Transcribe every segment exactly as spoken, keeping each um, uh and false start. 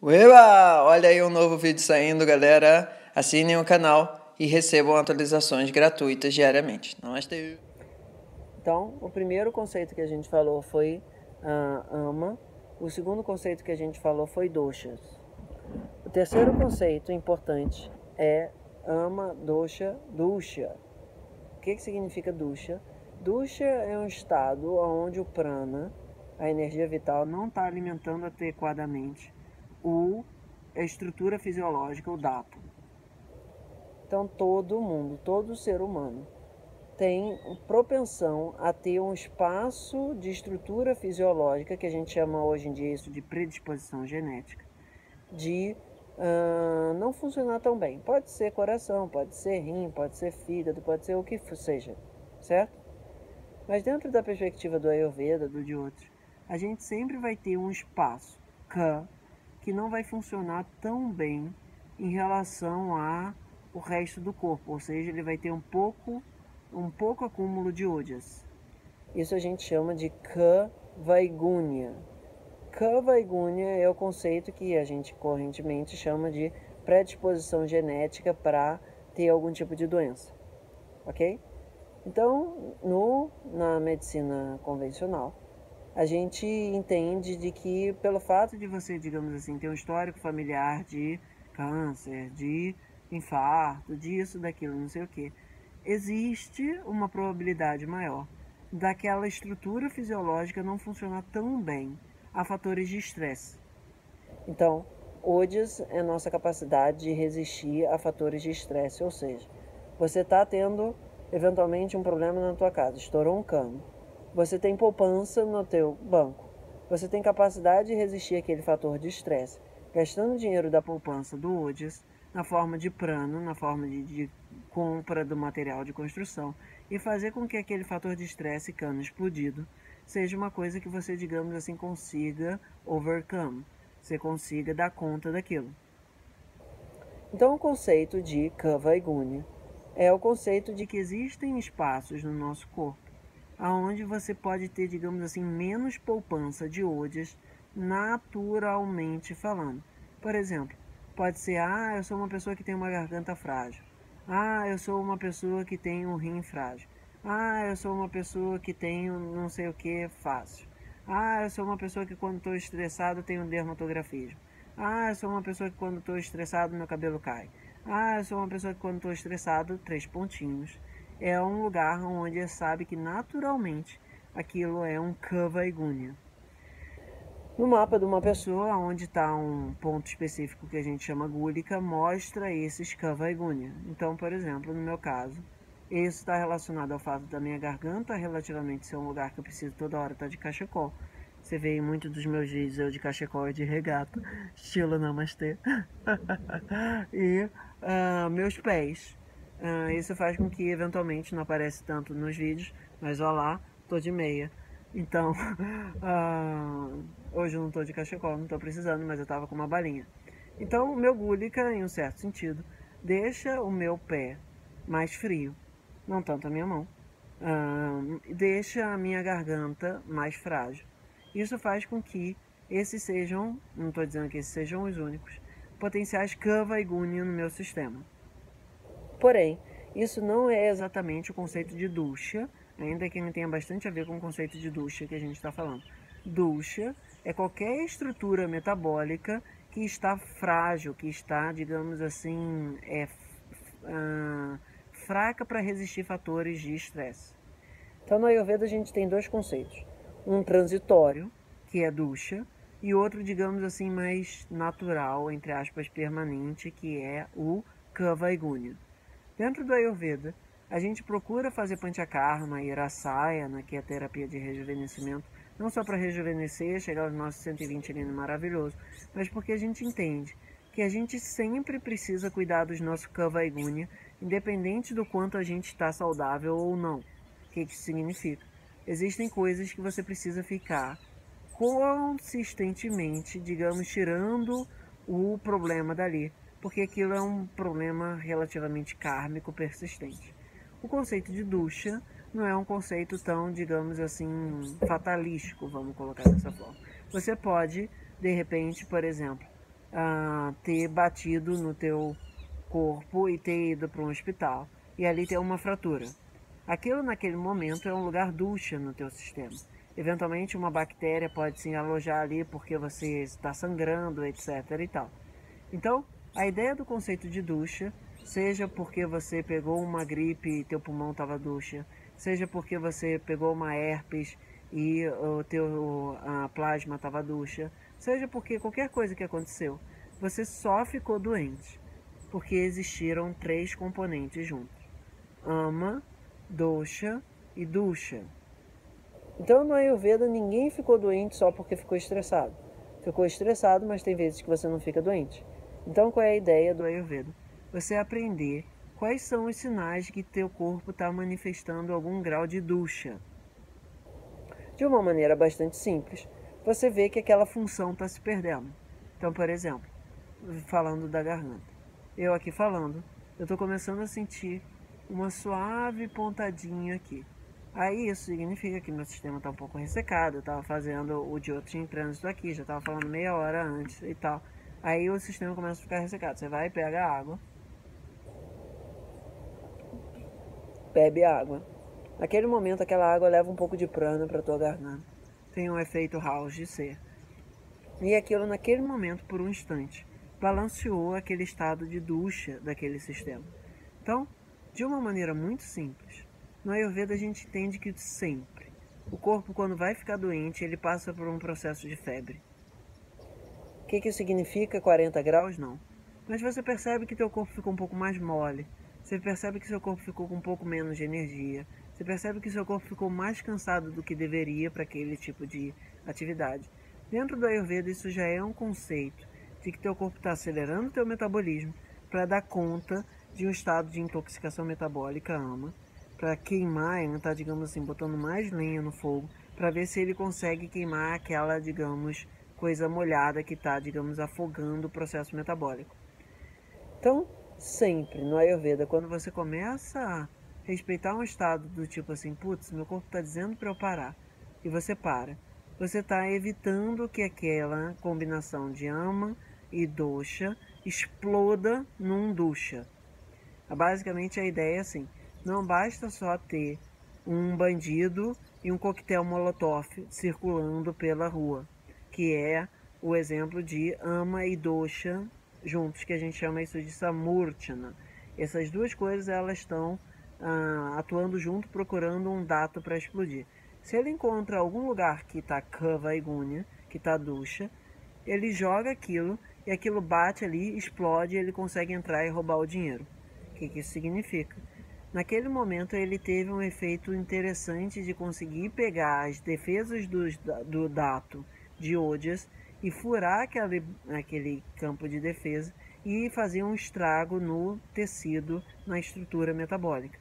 Ueba! Olha aí um novo vídeo saindo, galera. Assinem o canal e recebam atualizações gratuitas diariamente. Namastê! Então, o primeiro conceito que a gente falou foi uh, ama. O segundo conceito que a gente falou foi doshas. O terceiro conceito importante é ama, dosha, dusha. O que, que significa dusha? Dusha é um estado onde o prana, a energia vital, não está alimentando adequadamente o, a estrutura fisiológica, o dhatu. Então, todo mundo, todo ser humano tem propensão a ter um espaço de estrutura fisiológica, que a gente chama hoje em dia isso de predisposição genética, de uh, não funcionar tão bem. Pode ser coração, pode ser rim, pode ser fígado, pode ser o que seja, certo? Mas dentro da perspectiva do Ayurveda, do de outros, a gente sempre vai ter um espaço ka, que não vai funcionar tão bem em relação ao resto do corpo, ou seja, ele vai ter um pouco um pouco acúmulo de ojas. Isso a gente chama de Kavaigunya. Kavaigunya é o conceito que a gente correntemente chama de predisposição genética para ter algum tipo de doença, ok? Então, no, na medicina convencional, a gente entende de que pelo fato de você, digamos assim, ter um histórico familiar de câncer, de infarto, disso, daquilo, não sei o que, existe uma probabilidade maior daquela estrutura fisiológica não funcionar tão bem a fatores de estresse. Então, ojas é a nossa capacidade de resistir a fatores de estresse, ou seja, você está tendo eventualmente um problema na tua casa, estourou um cano, você tem poupança no teu banco, você tem capacidade de resistir àquele fator de estresse, gastando dinheiro da poupança do ojas na forma de prana, na forma de, de compra do material de construção e fazer com que aquele fator de estresse, cano explodido, seja uma coisa que você, digamos assim, consiga overcome, você consiga dar conta daquilo. Então o conceito de Kavaigunya é o conceito de que existem espaços no nosso corpo onde você pode ter, digamos assim, menos poupança de ojas naturalmente falando. Por exemplo, pode ser, ah, eu sou uma pessoa que tem uma garganta frágil. Ah, eu sou uma pessoa que tem um rim frágil. Ah, eu sou uma pessoa que tem não sei o que fácil. Ah, eu sou uma pessoa que quando estou estressado tenho dermatografismo. Ah, eu sou uma pessoa que quando estou estressado meu cabelo cai. Ah, eu sou uma pessoa que quando estou estressado, três pontinhos. É um lugar onde sabe que naturalmente aquilo é um Kavaigunya. No mapa de uma pessoa, onde está um ponto específico que a gente chama gúlica, mostra esses Kavaigunya. Então, por exemplo, no meu caso, isso está relacionado ao fato da minha garganta relativamente ser um lugar que eu preciso toda hora estar de cachecol. Você vê em muitos dos meus vídeos eu de cachecol e de regata, estilo namastê. E uh, meus pés. Uh, isso faz com que eventualmente não aparece tanto nos vídeos, mas ó lá, tô de meia. Então, uh, hoje eu não tô de cachecol, não tô precisando, mas eu tava com uma balinha. Então, o meu gúlica, em um certo sentido, deixa o meu pé mais frio, não tanto a minha mão, uh, deixa a minha garganta mais frágil. Isso faz com que esses sejam, não estou dizendo que esses sejam os únicos, potenciais Kavaigunya no meu sistema. Porém, isso não é exatamente o conceito de dusha, ainda que ele tenha bastante a ver com o conceito de dusha que a gente está falando. Dusha é qualquer estrutura metabólica que está frágil, que está, digamos assim, é, uh, fraca para resistir fatores de estresse. Então, no Ayurveda a gente tem dois conceitos. Um transitório, que é dusha, e outro, digamos assim, mais natural, entre aspas, permanente, que é o Kavaigunya. Dentro do Ayurveda, a gente procura fazer Panchakarma e Rasayana, que é a terapia de rejuvenescimento, não só para rejuvenescer, chegar aos nossos cento e vinte ali no maravilhoso, mas porque a gente entende que a gente sempre precisa cuidar dos nossos Kavaigunya, independente do quanto a gente está saudável ou não. O que isso significa? Existem coisas que você precisa ficar consistentemente, digamos, tirando o problema dali, porque aquilo é um problema relativamente kármico persistente. O conceito de dusha não é um conceito tão, digamos assim, fatalístico, vamos colocar dessa forma. Você pode, de repente, por exemplo, ah, ter batido no teu corpo e ter ido para um hospital e ali ter uma fratura. Aquilo naquele momento é um lugar ducha no teu sistema. Eventualmente uma bactéria pode se alojar ali porque você está sangrando, etc e tal. Então, a ideia do conceito de ducha, seja porque você pegou uma gripe e teu pulmão estava ducha, seja porque você pegou uma herpes e o teu a plasma estava ducha, seja porque qualquer coisa que aconteceu, você só ficou doente, porque existiram três componentes juntos: ama, dosha e dusha. Então no Ayurveda ninguém ficou doente só porque ficou estressado. Ficou estressado, mas tem vezes que você não fica doente. Então qual é a ideia do Ayurveda? Você aprender quais são os sinais que teu corpo está manifestando algum grau de dusha. De uma maneira bastante simples, você vê que aquela função está se perdendo. Então, por exemplo, falando da garganta, eu aqui falando, eu estou começando a sentir uma suave pontadinha aqui. Aí isso significa que meu sistema está um pouco ressecado. Eu estava fazendo o Jyoti em trânsito aqui, já estava falando meia hora antes e tal. Aí o sistema começa a ficar ressecado. Você vai e pega a água, bebe a água. Naquele momento aquela água leva um pouco de prana para tua garganta. Tem um efeito house de ser. E aquilo naquele momento, por um instante, balanceou aquele estado de ducha daquele sistema. Então, de uma maneira muito simples, no Ayurveda a gente entende que sempre o corpo, quando vai ficar doente, ele passa por um processo de febre. O que, que isso significa? quarenta graus? Não. Mas você percebe que teu corpo ficou um pouco mais mole. Você percebe que seu corpo ficou com um pouco menos de energia. Você percebe que seu corpo ficou mais cansado do que deveria para aquele tipo de atividade. Dentro do Ayurveda isso já é um conceito de que teu corpo está acelerando o teu metabolismo para dar conta de um estado de intoxicação metabólica, ama, para queimar, ele está, digamos assim, botando mais lenha no fogo, para ver se ele consegue queimar aquela, digamos, coisa molhada que está, digamos, afogando o processo metabólico. Então, sempre no Ayurveda, quando você começa a respeitar um estado do tipo assim, putz, meu corpo está dizendo para eu parar, e você para, você está evitando que aquela combinação de ama e dosha exploda num dusha. Basicamente a ideia é assim, não basta só ter um bandido e um coquetel molotov circulando pela rua, que é o exemplo de ama e dosha juntos, que a gente chama isso de samurchana. Essas duas coisas elas estão ah, atuando junto, procurando um dato para explodir. Se ele encontra algum lugar que está kava e gunya, que está dusha, ele joga aquilo e aquilo bate ali, explode e ele consegue entrar e roubar o dinheiro. O que, que isso significa? Naquele momento ele teve um efeito interessante de conseguir pegar as defesas do, do dato de Ojas e furar aquele, aquele campo de defesa e fazer um estrago no tecido, na estrutura metabólica.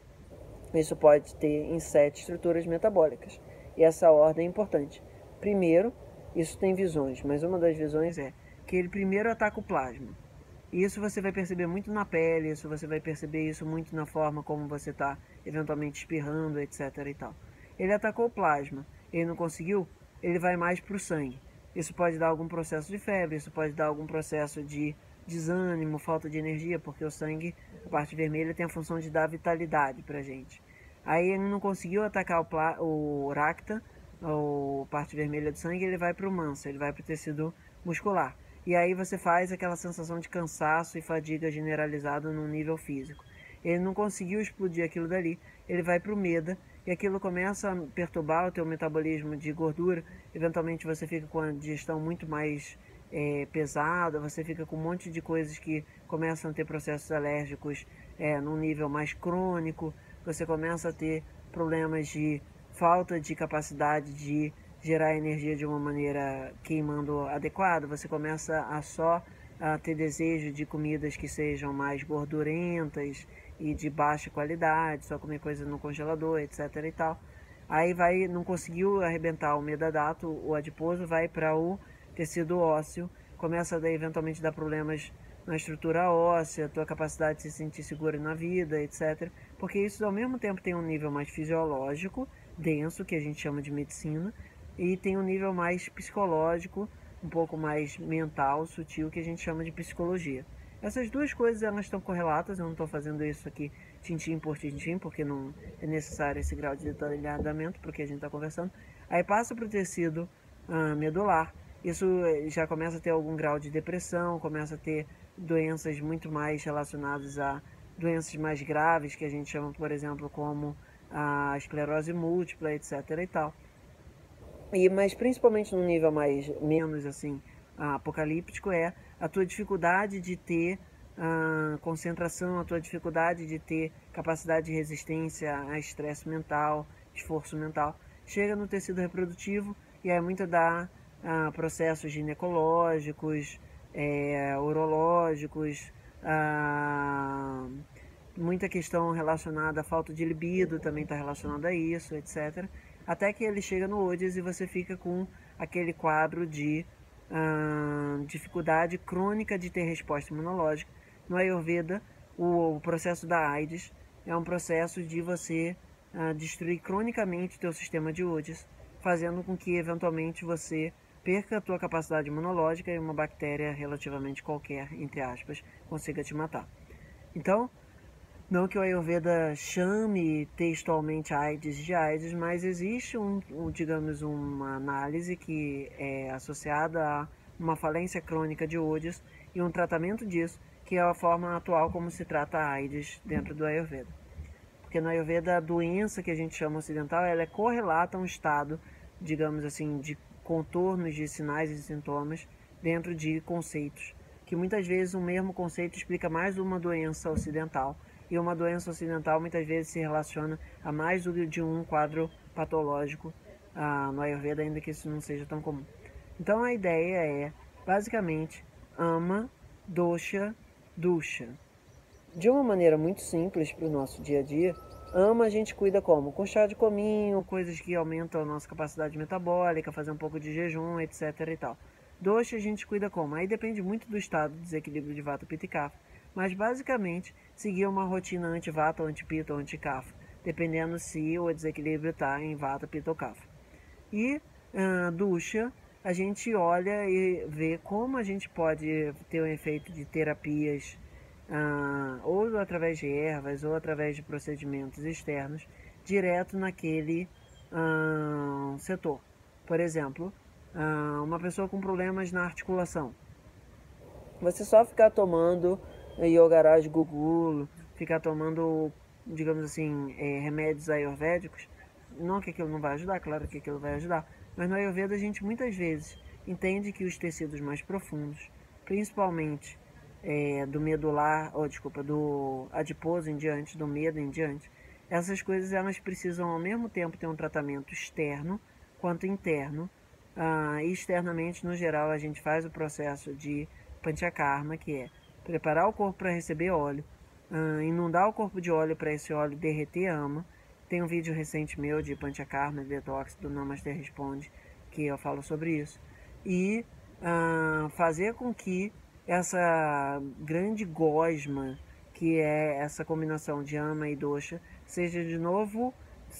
Isso pode ter em sete estruturas metabólicas. E essa ordem é importante. Primeiro, isso tem visões, mas uma das visões é que ele primeiro ataca o plasma. Isso você vai perceber muito na pele, isso você vai perceber isso muito na forma como você está eventualmente espirrando, etc e tal. Ele atacou o plasma, ele não conseguiu, ele vai mais para o sangue. Isso pode dar algum processo de febre, isso pode dar algum processo de desânimo, falta de energia, porque o sangue, a parte vermelha, tem a função de dar vitalidade para a gente. Aí ele não conseguiu atacar o, o racta, a parte vermelha do sangue, ele vai para o mansa, ele vai para o tecido muscular. E aí você faz aquela sensação de cansaço e fadiga generalizada no nível físico. Ele não conseguiu explodir aquilo dali, ele vai para o meda e aquilo começa a perturbar o teu metabolismo de gordura. Eventualmente você fica com a digestão muito mais é, pesada, você fica com um monte de coisas que começam a ter processos alérgicos é, num nível mais crônico. Você começa a ter problemas de falta de capacidade de gerar energia de uma maneira queimando adequada, você começa a só a ter desejo de comidas que sejam mais gordurentas e de baixa qualidade, só comer coisas no congelador, etc e tal. Aí vai, não conseguiu arrebentar o medadato, o adiposo, vai para o tecido ósseo, começa a daí, eventualmente dar problemas na estrutura óssea, tua capacidade de se sentir seguro na vida, etcétera. Porque isso ao mesmo tempo tem um nível mais fisiológico, denso, que a gente chama de medicina, e tem um nível mais psicológico, um pouco mais mental, sutil, que a gente chama de psicologia. Essas duas coisas elas estão correlatas, eu não estou fazendo isso aqui tintim por tintim, porque não é necessário esse grau de detalhamento para o que a gente está conversando. Aí passa para o tecido ah, medular, isso já começa a ter algum grau de depressão, começa a ter doenças muito mais relacionadas a doenças mais graves, que a gente chama, por exemplo, como a esclerose múltipla, etc e tal. E, mas principalmente no nível mais menos assim apocalíptico é a tua dificuldade de ter uh, concentração, a tua dificuldade de ter capacidade de resistência a estresse mental, esforço mental. Chega no tecido reprodutivo e é muito da uh, processos ginecológicos, é, urológicos, uh, muita questão relacionada à falta de libido também está relacionada a isso, etcétera. Até que ele chega no Odes e você fica com aquele quadro de uh, dificuldade crônica de ter resposta imunológica. No Ayurveda, o, o processo da AIDS é um processo de você uh, destruir cronicamente o teu sistema de Odes, fazendo com que eventualmente você perca a tua capacidade imunológica e uma bactéria relativamente qualquer, entre aspas, consiga te matar. Então, não que o Ayurveda chame textualmente AIDS de AIDS, mas existe, um, um, digamos, uma análise que é associada a uma falência crônica de Odes e um tratamento disso, que é a forma atual como se trata a AIDS dentro do Ayurveda. Porque no Ayurveda a doença que a gente chama ocidental, ela é correlata a um estado, digamos assim, de contornos de sinais e sintomas dentro de conceitos, que muitas vezes o mesmo conceito explica mais uma doença ocidental, e uma doença ocidental muitas vezes se relaciona a mais de um quadro patológico ah, no Ayurveda, ainda que isso não seja tão comum. Então a ideia é, basicamente, ama, dosha, dusha. De uma maneira muito simples para o nosso dia a dia, ama a gente cuida como? Com chá de cominho, coisas que aumentam a nossa capacidade metabólica, fazer um pouco de jejum, etc e tal. Dosha a gente cuida como? Aí depende muito do estado de desequilíbrio de Vata, Pitta e Kapha. Mas basicamente seguir uma rotina anti-Vata, anti-Pitta ou anti-Kapha, dependendo se o desequilíbrio está em Vata, Pitta ou Kapha. E uh, dusha, a gente olha e vê como a gente pode ter um efeito de terapias, uh, ou através de ervas, ou através de procedimentos externos, direto naquele uh, setor. Por exemplo, uh, uma pessoa com problemas na articulação. Você só ficar tomando Yogaraj Gugul, ficar tomando, digamos assim, é, remédios ayurvédicos, não que aquilo não vai ajudar, claro que aquilo vai ajudar, mas no Ayurveda a gente muitas vezes entende que os tecidos mais profundos, principalmente é, do medular, ou desculpa, do adiposo em diante, do medo em diante, essas coisas elas precisam ao mesmo tempo ter um tratamento externo quanto interno, ah, e externamente, no geral, a gente faz o processo de Panchakarma, que é preparar o corpo para receber óleo, uh, inundar o corpo de óleo para esse óleo derreter a ama. Tem um vídeo recente meu de Panchakarma, de detox, do Namaste Responde, que eu falo sobre isso. E uh, fazer com que essa grande gosma, que é essa combinação de ama e dosha, seja de novo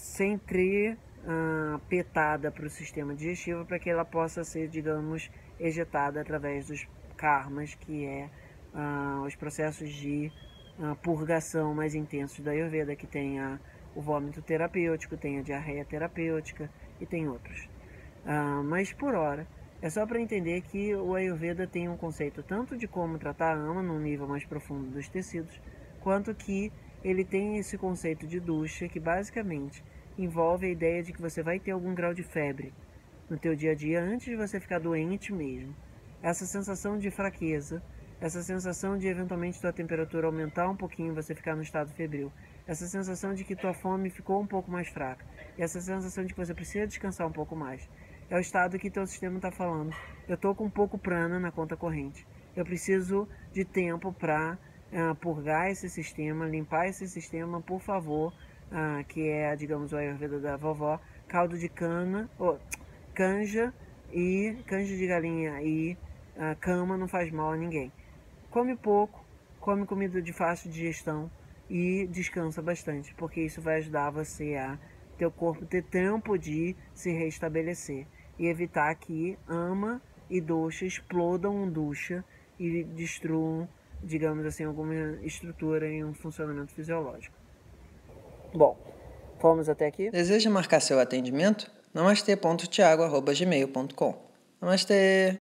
sempre uh, petada para o sistema digestivo, para que ela possa ser, digamos, ejetada através dos karmas, que é Uh, os processos de uh, purgação mais intensos da Ayurveda, que tem a, o vômito terapêutico, tem a diarreia terapêutica e tem outros. Uh, mas por hora, é só para entender que o Ayurveda tem um conceito tanto de como tratar a ama num nível mais profundo dos tecidos, quanto que ele tem esse conceito de dusha, que basicamente envolve a ideia de que você vai ter algum grau de febre no teu dia a dia antes de você ficar doente mesmo. Essa sensação de fraqueza, essa sensação de eventualmente tua temperatura aumentar um pouquinho e você ficar no estado febril, essa sensação de que tua fome ficou um pouco mais fraca, e essa sensação de que você precisa descansar um pouco mais, é o estado que teu sistema está falando. Eu estou com pouco prana na conta corrente, eu preciso de tempo para uh, purgar esse sistema, limpar esse sistema, por favor, uh, que é, digamos, o Ayurveda da vovó, caldo de cana, oh, canja e canja de galinha e uh, cama não faz mal a ninguém. Come pouco, come comida de fácil digestão e descansa bastante, porque isso vai ajudar você a teu corpo ter tempo de se restabelecer e evitar que ama e dosha explodam um dosha e destruam, digamos assim, alguma estrutura em um funcionamento fisiológico. Bom, fomos até aqui? Deseja marcar seu atendimento? namastê ponto thiago arroba gmail ponto com. Namastê!